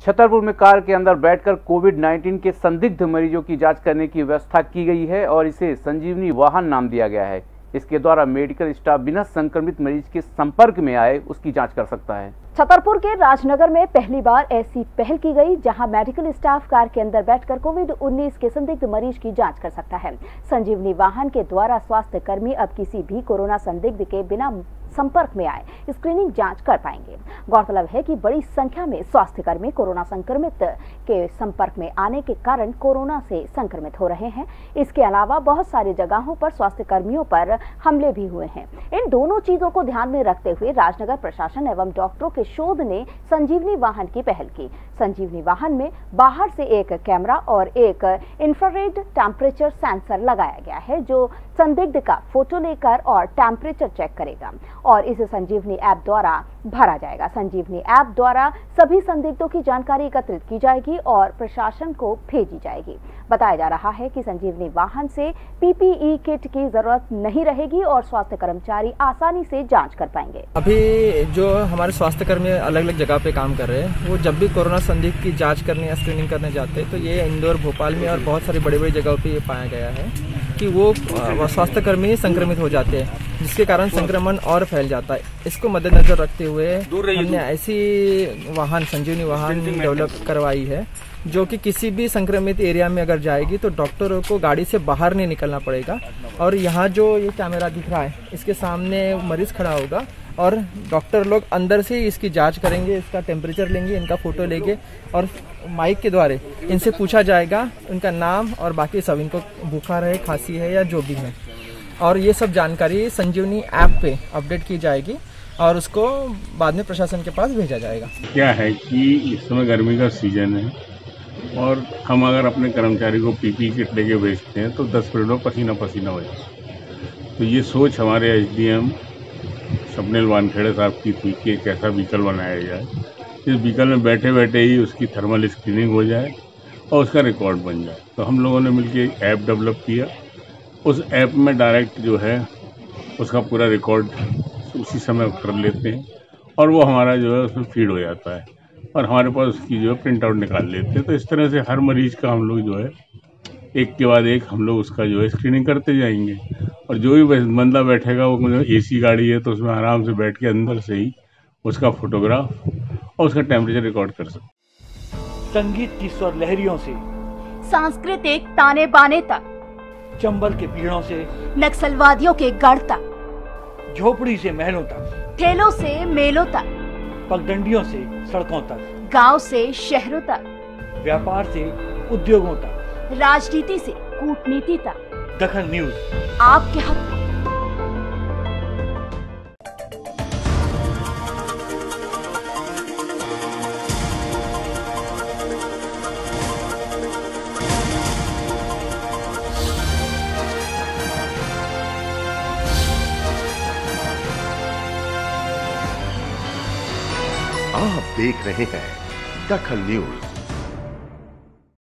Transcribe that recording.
छतरपुर में कार के अंदर बैठकर कोविड-19 के संदिग्ध मरीजों की जांच करने की व्यवस्था की गई है और इसे संजीवनी वाहन नाम दिया गया है। इसके द्वारा मेडिकल स्टाफ बिना संक्रमित मरीज के संपर्क में आए उसकी जांच कर सकता है। छतरपुर के राजनगर में पहली बार ऐसी पहल की गई जहां मेडिकल स्टाफ कार के अंदर बैठकर कोविड-19 के संदिग्ध मरीज की जांच कर सकता है। संजीवनी वाहन के द्वारा स्वास्थ्य कर्मी अब किसी भी कोरोना संदिग्ध के बिना संपर्क में आए स्क्रीनिंग जांच कर पाएंगे। गौरतलब है कि बड़ी संख्या में स्वास्थ्य कर्मी कोरोना संक्रमित के संपर्क में आने के कारण कोरोना से संक्रमित हो रहे हैं। इसके अलावा बहुत सारी जगहों पर स्वास्थ्य कर्मियों पर हमले भी हुए हैं। इन दोनों चीजों को ध्यान में रखते हुए राजनगर प्रशासन एवं डॉक्टरों के शोध ने संजीवनी वाहन की पहल की। संजीवनी वाहन में बाहर से एक कैमरा और एक इंफ्रारेड टेम्परेचर सेंसर लगाया गया है जो संदिग्ध का फोटो लेकर और टेम्परेचर चेक करेगा और इसे संजीवनी ऐप द्वारा भरा जाएगा। संजीवनी ऐप द्वारा सभी संदिग्धों की जानकारी एकत्रित की जाएगी और प्रशासन को भेजी जाएगी। बताया जा रहा है कि संजीवनी वाहन से पीपीई किट की जरूरत नहीं रहेगी और स्वास्थ्य कर्मचारी आसानी से जांच कर पाएंगे। अभी जो हमारे स्वास्थ्य कर्मी अलग अलग जगह पे काम कर रहे हैं, वो जब भी कोरोना संदिग्ध की जांच करने या स्क्रीनिंग करने जाते हैं तो ये इंदौर, भोपाल में और बहुत सारी बड़ी बड़ी जगहों पे ये पाया गया है कि वो स्वास्थ्य कर्मी संक्रमित हो जाते हैं, जिसके कारण संक्रमण और फैल जाता है। इसको मद्देनजर रखते हुए हमने ऐसी वाहन संजीवनी वाहन डेवलप करवाई है जो कि किसी भी संक्रमित एरिया में अगर जाएगी तो डॉक्टरों को गाड़ी से बाहर नहीं निकलना पड़ेगा और यहाँ जो ये कैमरा दिख रहा है इसके सामने मरीज खड़ा होगा और डॉक्टर लोग अंदर से इसकी जांच करेंगे, इसका टेम्परेचर लेंगे, इनका फोटो लेंगे और माइक के द्वारा इनसे पूछा जाएगा उनका नाम और बाकी सब, इनको बुखार है, खांसी है या जो भी है, और ये सब जानकारी संजीवनी ऐप पे अपडेट की जाएगी और उसको बाद में प्रशासन के पास भेजा जाएगा। क्या है कि इस समय गर्मी का सीजन है और हम अगर अपने कर्मचारी को पीपी किट लेके भेजते हैं तो 10 मिनट में पसीना पसीना हो जाए। तो ये सोच हमारे एसडीएम स्वप्निल वानखेड़े साहब की थी कि एक ऐसा व्हीकल बनाया जाए, इस व्हीकल में बैठे बैठे ही उसकी थर्मल स्क्रीनिंग हो जाए और उसका रिकॉर्ड बन जाए। तो हम लोगों ने मिलकर एक ऐप डेवलप किया। उस ऐप में डायरेक्ट जो है उसका पूरा रिकॉर्ड उसी समय कर लेते हैं और वो हमारा जो है उसमें फीड हो जाता है और हमारे पास उसकी जो है प्रिंट आउट निकाल लेते हैं। तो इस तरह से हर मरीज का हम लोग जो है एक के बाद एक हम लोग उसका जो है स्क्रीनिंग करते जाएंगे और जो भी बंदा बैठेगा वो एसी गाड़ी है तो उसमें आराम से बैठ के अंदर से ही उसका फोटोग्राफ और उसका टेम्परेचर रिकॉर्ड कर सकते। संगीत की स्वर लहरियों से सांस्कृतिक ताने बाने तक, चंबल के पीड़ों से नक्सलवादियों के गढ़ तक, झोपड़ी से महलों तक, ठेलों से मेलों तक, पगडंडियों से सड़कों तक, गांव से शहरों तक, व्यापार से उद्योगों तक, राजनीति से कूटनीति तक, दखल न्यूज आपके हाथ में। आप देख रहे हैं दखल न्यूज।